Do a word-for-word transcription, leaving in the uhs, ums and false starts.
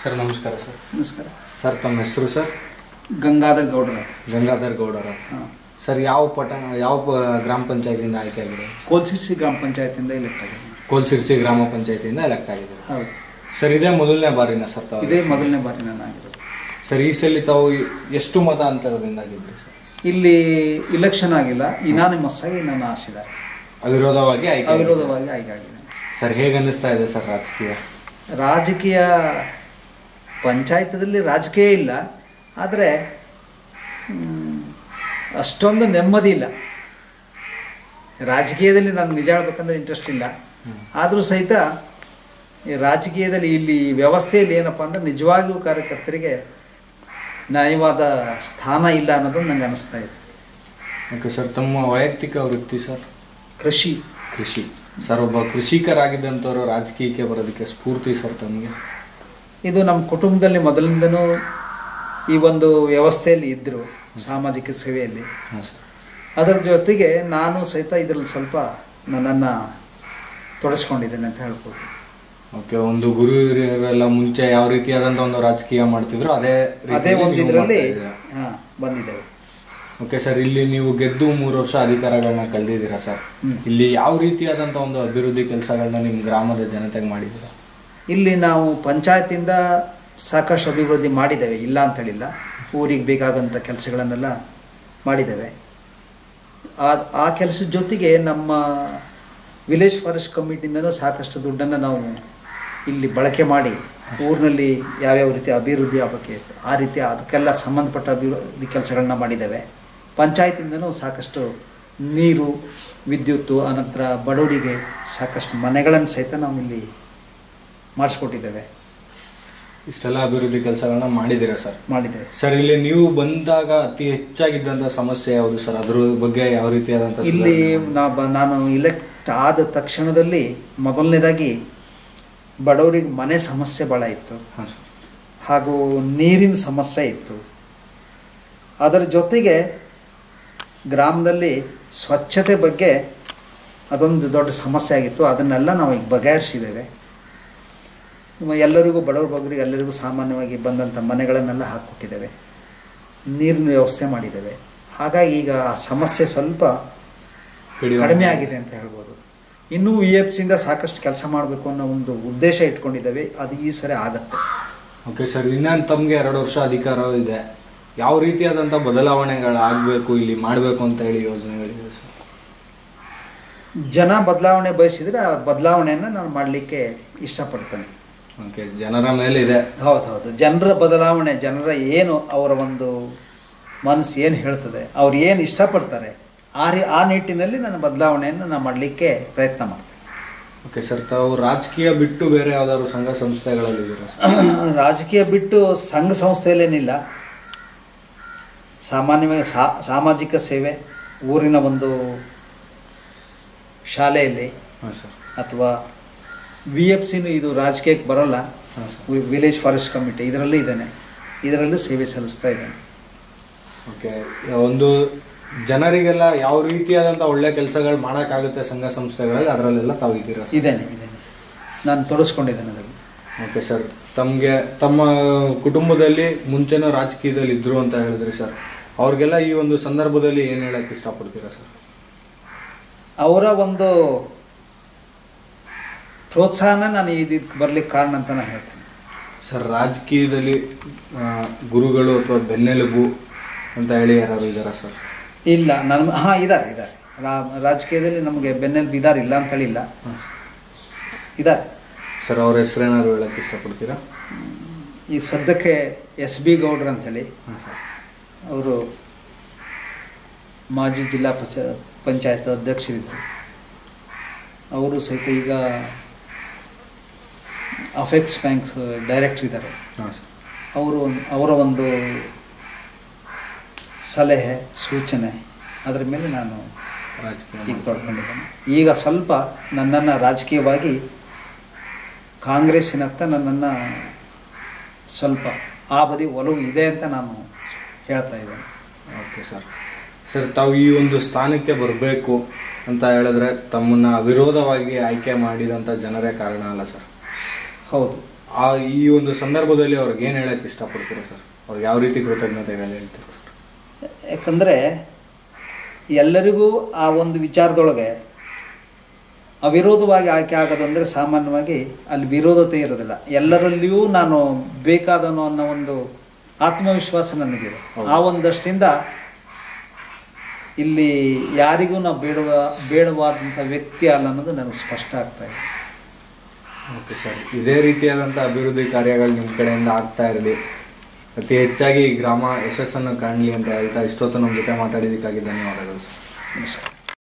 Sir ನಮಸ್ಕಾರ sir. ನಮಸ್ಕಾರ sir ತಮ್ಮ ಹೆಸರು ಸರ್? ಗಂಗಾಧರ್ ಗೌಡರ. ಗಂಗಾಧರ್ ಗೌಡರ. ಹಾಂ ಸರ್ ಯಾವ ಪಟ್ಟಣ ಯಾವ ಗ್ರಾಮ ಪಂಚಾಯತಿಯಿಂದ ಆಯ್ಕೆ ಆಗಿದೆ? ಕೋಲ್ಸಿರ್ಸಿ ಗ್ರಾಮ ಪಂಚಾಯತಿಯಿಂದ ಎಲೆಕ್ಟ್ ಆಗಿದೆ. ಕೋಲ್ಸಿರ್ಸಿ ಗ್ರಾಮ ಪಂಚಾಯತಿಯಿಂದ ಎಲೆಕ್ಟ್ ಆಗಿದೆ. ಹೌದು ಸರ್, ಇದೇ ಮೊದಲನೇ ಬಾರಿನ ಸರ್ ತಾವು? ಇದೇ ಮೊದಲನೇ ಬಾರಿ ನಾನು ಆಗಿರೋದು. ಸರ್, ಈ ಸಲ ತಾವು ಎಷ್ಟು ಮತ ಅಂತರದಿಂದ ಆಗಿದ್ರಿ ಸರ್? ಇಲ್ಲಿ ಇಲೆಕ್ಷನ್ ಆಗಿಲ್ಲ, ಇನಾನಿಮಸ್ ಆಗಿ ನಾನು ಆರಿಸಿದ್ದಾರೆ. ಅವಿರೋಧವಾಗಿ ಆಯ್ಕೆ? ಅವಿರೋಧವಾಗಿ ಆಯ್ಕೆ ಆಗಿದೆ. ಸರ್, ಹೇಗೆ ಅನ್ನಿಸ್ತಾ ಇದೆ ಸರ್ ರಾಜಕೀಯ? ರಾಜಕೀಯ ಪಂಚಾಯತದಲ್ಲಿ ರಾಜಕೀಯ ಇಲ್ಲ, ಆದರೆ ಅಷ್ಟೊಂದು ನೆಮ್ಮದಿ ಇಲ್ಲ. ರಾಜಕೀಯದಲ್ಲಿ ನಾನು ನಿಜ ಹೇಳ್ಬೇಕಂದ್ರೆ ಇಂಟ್ರೆಸ್ಟ್ ಇಲ್ಲ, ಆದರೂ ಸಹಿತ ಈ ರಾಜಕೀಯದಲ್ಲಿ ಇಲ್ಲಿ ವ್ಯವಸ್ಥೆಯಲ್ಲಿ ಏನಪ್ಪ ಅಂದರೆ ನಿಜವಾಗಿಯೂ ಕಾರ್ಯಕರ್ತರಿಗೆ ನ್ಯಾಯವಾದ ಸ್ಥಾನ ಇಲ್ಲ ಅನ್ನೋದು ನನಗೆ ಅನ್ನಿಸ್ತಾ ಇದೆ. ಓಕೆ ಸರ್, ತಮ್ಮ ವೈಯಕ್ತಿಕ ವೃತ್ತಿ ಸರ್? ಕೃಷಿ. ಕೃಷಿ. ಸರ್, ಒಬ್ಬ ಕೃಷಿಕರಾಗಿದ್ದಂಥವ್ರು ರಾಜಕೀಯಕ್ಕೆ ಬರೋದಕ್ಕೆ ಸ್ಫೂರ್ತಿ ಸರ್ ತಮಗೆ? ಇದು ನಮ್ಮ ಕುಟುಂಬದಲ್ಲಿ ಮೊದಲಿಂದನೂ ಈ ಒಂದು ವ್ಯವಸ್ಥೆಯಲ್ಲಿ ಇದ್ದರು, ಸಾಮಾಜಿಕ ಸೇವೆಯಲ್ಲಿ. ಅದರ ಜೊತೆಗೆ ನಾನು ಸಹಿತ ಇದರಲ್ಲಿ ಸ್ವಲ್ಪ ನನ್ನನ್ನು ತೊಡಸ್ಕೊಂಡಿದ್ದೇನೆ ಅಂತ ಹೇಳ್ಬೋದು. ಓಕೆ, ಒಂದು ಗುರು ಹಿರಿಯರೆಲ್ಲ ಮುಂಚೆ ಯಾವ ರೀತಿಯಾದಂಥ ಒಂದು ರಾಜಕೀಯ ಮಾಡ್ತಿದ್ರು ಅದೇ ಅದೇ ಒಂದು ಇದರಲ್ಲಿ ಹಾಂ ಬಂದಿದ್ದೇವೆ. ಓಕೆ ಸರ್, ಇಲ್ಲಿ ನೀವು ಗೆದ್ದು ಮೂರು ವರ್ಷ ಅಧಿಕಾರಗಳನ್ನ ಕಳೆದಿದ್ದೀರಾ ಸರ್. ಇಲ್ಲಿ ಯಾವ ರೀತಿಯಾದಂಥ ಒಂದು ಅಭಿವೃದ್ಧಿ ಕೆಲಸಗಳನ್ನ ನಿಮ್ಮ ಗ್ರಾಮದ ಜನತೆಗೆ ಮಾಡಿದ್ದೀರಾ? ಇಲ್ಲಿ ನಾವು ಪಂಚಾಯತಿಂದ ಸಾಕಷ್ಟು ಅಭಿವೃದ್ಧಿ ಮಾಡಿದ್ದೇವೆ, ಇಲ್ಲ ಅಂತ ಹೇಳಿಲ್ಲ. ಊರಿಗೆ ಬೇಕಾದಂಥ ಕೆಲಸಗಳನ್ನೆಲ್ಲ ಮಾಡಿದ್ದೇವೆ. ಆ ಆ ಕೆಲಸದ ಜೊತೆಗೆ ನಮ್ಮ ವಿಲೇಜ್ ಫಾರೆಸ್ಟ್ ಕಮಿಟಿಯಿಂದನೂ ಸಾಕಷ್ಟು ದುಡ್ಡನ್ನು ನಾವು ಇಲ್ಲಿ ಬಳಕೆ ಮಾಡಿ ಊರಿನಲ್ಲಿ ಯಾವ್ಯಾವ ರೀತಿ ಅಭಿವೃದ್ಧಿ ಆಗಬೇಕು ಆ ರೀತಿ ಅದಕ್ಕೆಲ್ಲ ಸಂಬಂಧಪಟ್ಟ ಅಭಿವೃದ್ಧಿ ಕೆಲಸಗಳನ್ನ ಮಾಡಿದ್ದೇವೆ. ಪಂಚಾಯತಿಂದನೂ ಸಾಕಷ್ಟು ನೀರು, ವಿದ್ಯುತ್ತು, ಅನಂತರ ಬಡವರಿಗೆ ಸಾಕಷ್ಟು ಮನೆಗಳನ್ನು ಸಹಿತ ನಾವು ಇಲ್ಲಿ ಮಾಡಿಸ್ಕೊಟ್ಟಿದ್ದೇವೆ. ಇಷ್ಟೆಲ್ಲ ಅಭಿವೃದ್ಧಿ ಕೆಲಸಗಳನ್ನ ಮಾಡಿದ್ದೀರಾ ಸರ್? ಮಾಡಿದ್ದೇವೆ ಸರ್. ಇಲ್ಲಿ ನೀವು ಬಂದಾಗ ಅತಿ ಹೆಚ್ಚಾಗಿದ್ದಂಥ ಸಮಸ್ಯೆ ಯಾವುದು ಸರ್? ಅದ್ರ ಬಗ್ಗೆ ಯಾವ ರೀತಿಯಾದಂಥ? ಇಲ್ಲಿ ನಾ ಬ ನಾನು ಇಲೆಕ್ಟ್ ಆದ ತಕ್ಷಣದಲ್ಲಿ ಮೊದಲನೇದಾಗಿ ಬಡವರಿಗೆ ಮನೆ ಸಮಸ್ಯೆ ಭಾಳ ಇತ್ತು, ಹಾಗೂ ನೀರಿನ ಸಮಸ್ಯೆ ಇತ್ತು. ಅದರ ಜೊತೆಗೆ ಗ್ರಾಮದಲ್ಲಿ ಸ್ವಚ್ಛತೆ ಬಗ್ಗೆ ಅದೊಂದು ದೊಡ್ಡ ಸಮಸ್ಯೆ ಆಗಿತ್ತು. ಅದನ್ನೆಲ್ಲ ನಾವು ಈಗ ಬಗೆಹರಿಸಿದ್ದೇವೆ. ಎಲ್ಲರಿಗೂ ಬಡವ್ರ ಬಗ್ಗರಿಗೆ ಎಲ್ಲರಿಗೂ ಸಾಮಾನ್ಯವಾಗಿ ಬಂದಂಥ ಮನೆಗಳನ್ನೆಲ್ಲ ಹಾಕ್ಕೊಟ್ಟಿದ್ದೇವೆ, ನೀರಿನ ವ್ಯವಸ್ಥೆ ಮಾಡಿದ್ದೇವೆ. ಹಾಗಾಗಿ ಈಗ ಆ ಸಮಸ್ಯೆ ಸ್ವಲ್ಪ ಕಡಿಮೆ ಆಗಿದೆ ಅಂತ ಹೇಳ್ಬೋದು. ಇನ್ನೂ ವಿ ಎಫ್ ಸಿಯಿಂದ ಸಾಕಷ್ಟು ಕೆಲಸ ಮಾಡಬೇಕು ಅನ್ನೋ ಒಂದು ಉದ್ದೇಶ ಇಟ್ಕೊಂಡಿದ್ದೇವೆ, ಅದು ಈ ಸರಿ ಆಗತ್ತೆ. ಓಕೆ ಸರ್, ಇನ್ನೇನು ತಮಗೆ ಎರಡು ವರ್ಷ ಅಧಿಕಾರ ಇದೆ, ಯಾವ ರೀತಿಯಾದಂಥ ಬದಲಾವಣೆಗಳಾಗಬೇಕು ಇಲ್ಲಿ ಮಾಡಬೇಕು ಅಂತ ಹೇಳಿ ಯೋಜನೆಗಳಿದೆ ಸರ್? ಜನ ಬದಲಾವಣೆ ಬಯಸಿದರೆ ಆ ಬದಲಾವಣೆಯನ್ನು ನಾನು ಮಾಡಲಿಕ್ಕೆ ಇಷ್ಟಪಡ್ತೇನೆ. ಓಕೆ, ಜನರ ಮೇಲೆ ಇದೆ. ಹೌದು ಹೌದು, ಜನರ ಬದಲಾವಣೆ, ಜನರ ಏನು ಅವರ ಒಂದು ಮನಸ್ಸು ಏನು ಹೇಳ್ತದೆ, ಅವ್ರು ಏನು ಇಷ್ಟಪಡ್ತಾರೆ, ಆ ರೀ ಆ ನಿಟ್ಟಿನಲ್ಲಿ ನನ್ನ ಬದಲಾವಣೆಯನ್ನು ನಾನು ಮಾಡಲಿಕ್ಕೆ ಪ್ರಯತ್ನ ಮಾಡ್ತೇನೆ. ಓಕೆ ಸರ್, ತಾವು ರಾಜಕೀಯ ಬಿಟ್ಟು ಬೇರೆ ಯಾವುದಾದ್ರು ಸಂಘ ಸಂಸ್ಥೆಗಳಲ್ಲಿದ್ದೀರಾ ಸರ್? ರಾಜಕೀಯ ಬಿಟ್ಟು ಸಂಘ ಸಂಸ್ಥೆಯಲ್ಲೇನಿಲ್ಲ, ಸಾಮಾನ್ಯವಾಗಿ ಸಾ ಸಾಮಾಜಿಕ ಸೇವೆ, ಊರಿನ ಒಂದು ಶಾಲೆಯಲ್ಲಿ ಅಥವಾ ವಿ ಎಫ್ ಸಿನೂ ಇದು ರಾಜಕೀಯಕ್ಕೆ ಬರೋಲ್ಲ, ವಿಲೇಜ್ ಫಾರೆಸ್ಟ್ ಕಮಿಟಿ ಇದರಲ್ಲಿ ಇದ್ದೇನೆ, ಇದರಲ್ಲೂ ಸೇವೆ ಸಲ್ಲಿಸ್ತಾ ಇದ್ದೇನೆ. ಓಕೆ, ಒಂದು ಜನರಿಗೆಲ್ಲ ಯಾವ ರೀತಿಯಾದಂಥ ಒಳ್ಳೆ ಕೆಲಸಗಳು ಮಾಡೋಕ್ಕಾಗುತ್ತೆ ಸಂಘ ಸಂಸ್ಥೆಗಳಲ್ಲಿ, ಅದರಲ್ಲೆಲ್ಲ ತಾವು ಇದ್ದೀರಾ? ಇದ್ದೇನೆ ಇದ್ದೇನೆ ನಾನು ತೊಡಸ್ಕೊಂಡಿದ್ದೇನೆ ಅದರಲ್ಲಿ. ಓಕೆ ಸರ್, ತಮಗೆ ತಮ್ಮ ಕುಟುಂಬದಲ್ಲಿ ಮುಂಚೆನೂ ರಾಜಕೀಯದಲ್ಲಿ ಇದ್ದರು ಅಂತ ಹೇಳಿದ್ರಿ ಸರ್, ಅವ್ರಿಗೆಲ್ಲ ಈ ಒಂದು ಸಂದರ್ಭದಲ್ಲಿ ಏನು ಹೇಳಕ್ಕೆ ಇಷ್ಟಪಡ್ತೀರಾ ಸರ್? ಅವರ ಒಂದು ಪ್ರೋತ್ಸಾಹನ ನಾನು ಇದಕ್ಕೆ ಬರ್ಲಿಕ್ಕೆ ಕಾರಣ ಅಂತ ನಾನು ಹೇಳ್ತೇನೆ ಸರ್. ರಾಜಕೀಯದಲ್ಲಿ ಗುರುಗಳು ಅಥವಾ ಬೆನ್ನೆಲುಬು ಅಂತ ಹೇಳಿ ಯಾರು ಇದ್ದಾರಾ ಸರ್? ಇಲ್ಲ, ನನ್ನ ಹಾಂ ಇದ್ದಾರೆ ಇದ್ದಾರೆ ರಾಜಕೀಯದಲ್ಲಿ ನಮಗೆ ಬೆನ್ನೆಲುಬು ಇದ್ದಾರೆ, ಇಲ್ಲ ಅಂತ ಹೇಳಿಲ್ಲ, ಇದ್ದಾರೆ ಸರ್. ಅವ್ರ ಹೆಸರೇನಾದ್ರು ಹೇಳಕ್ಕೆ ಇಷ್ಟಪಡ್ತೀರಾ? ಈಗ ಸದ್ಯಕ್ಕೆ ಎಸ್ ಬಿ ಗೌಡ್ರು ಅಂಥೇಳಿ, ಅವರು ಮಾಜಿ ಜಿಲ್ಲಾ ಪಂಚ ಪಂಚಾಯತ್ ಅಧ್ಯಕ್ಷರಿದ್ದರು. ಅವರು ಸಹಿತ ಈಗ ಅಫೆಕ್ಸ್ ಬ್ಯಾಂಕ್ಸ್ ಡೈರೆಕ್ಟರ್ ಇದ್ದಾರೆ. ಅವರು ಅವರ ಒಂದು ಸಲಹೆ ಸೂಚನೆ ಅದರ ಮೇಲೆ ನಾನು ರಾಜಕೀಯ ಈಗ ತೊಡ್ಕೊಂಡಿದ್ದೇನೆ. ಈಗ ಸ್ವಲ್ಪ ನನ್ನನ್ನು ರಾಜಕೀಯವಾಗಿ ಕಾಂಗ್ರೆಸ್ಸಿನತ್ತ ನನ್ನನ್ನು ಸ್ವಲ್ಪ ಆ ಬದಿ ಒಲವು ಇದೆ ಅಂತ ನಾನು ಹೇಳ್ತಾ ಇದ್ದೇನೆ. Okay sir. ಸರ್, ತಾವು ಈ ಒಂದು ಸ್ಥಾನಕ್ಕೆ ಬರಬೇಕು ಅಂತ ಹೇಳಿದ್ರೆ ತಮ್ಮನ್ನು ಅವಿರೋಧವಾಗಿ ಆಯ್ಕೆ ಮಾಡಿದಂಥ ಜನರೇ ಕಾರಣ ಅಲ್ಲ ಸರ್? ಹೌದು, ಆ ಈ ಒಂದು ಸಂದರ್ಭದಲ್ಲಿ ಅವ್ರಿಗೆ ಏನು ಹೇಳಕ್ಕೆ ಇಷ್ಟಪಡ್ತೀರಾ ಸರ್? ಅವ್ರಿಗೆ ಯಾವ ರೀತಿ ಕೃತಜ್ಞತೆಗಳು ಹೇಳ್ತೀರಾ ಸರ್? ಯಾಕಂದರೆ ಎಲ್ಲರಿಗೂ ಆ ಒಂದು ವಿಚಾರದೊಳಗೆ ಅವಿರೋಧವಾಗಿ ಆಯ್ಕೆ ಆಗೋದು ಅಂದರೆ ಸಾಮಾನ್ಯವಾಗಿ ಅಲ್ಲಿ ವಿರೋಧತೆ ಇರೋದಿಲ್ಲ. ಎಲ್ಲರಲ್ಲಿಯೂ ನಾನು ಬೇಕಾದನು ಅನ್ನೋ ಒಂದು ಆತ್ಮವಿಶ್ವಾಸ ನನಗಿದೆ. ಆ ಒಂದಷ್ಟಿಂದ ಇಲ್ಲಿ ಯಾರಿಗೂ ನಾವು ಬೇಡುವ ಬೇಡವಾದಂಥ ವ್ಯಕ್ತಿ ಅಲ್ಲ ಅನ್ನೋದು ನನಗೆ ಸ್ಪಷ್ಟ ಆಗ್ತಾ ಇದೆ. ಓಕೆ ಸರ್, ಇದೇ ರೀತಿಯಾದಂಥ ಅಭಿವೃದ್ಧಿ ಕಾರ್ಯಗಳು ನಿಮ್ಮ ಕಡೆಯಿಂದ ಆಗ್ತಾ ಇರಲಿ, ಅತಿ ಹೆಚ್ಚಾಗಿ ಗ್ರಾಮ ಯಶಸ್ಸನ್ನು ಕಾಣಲಿ ಅಂತ ಹೇಳ್ತಾ ಇಷ್ಟೊತ್ತು ನಮ್ಮ ಜೊತೆ ಮಾತಾಡಿದ್ದಕ್ಕಾಗಿ ಧನ್ಯವಾದಗಳು ಸರ್. ನಮಸ್ಕಾರ.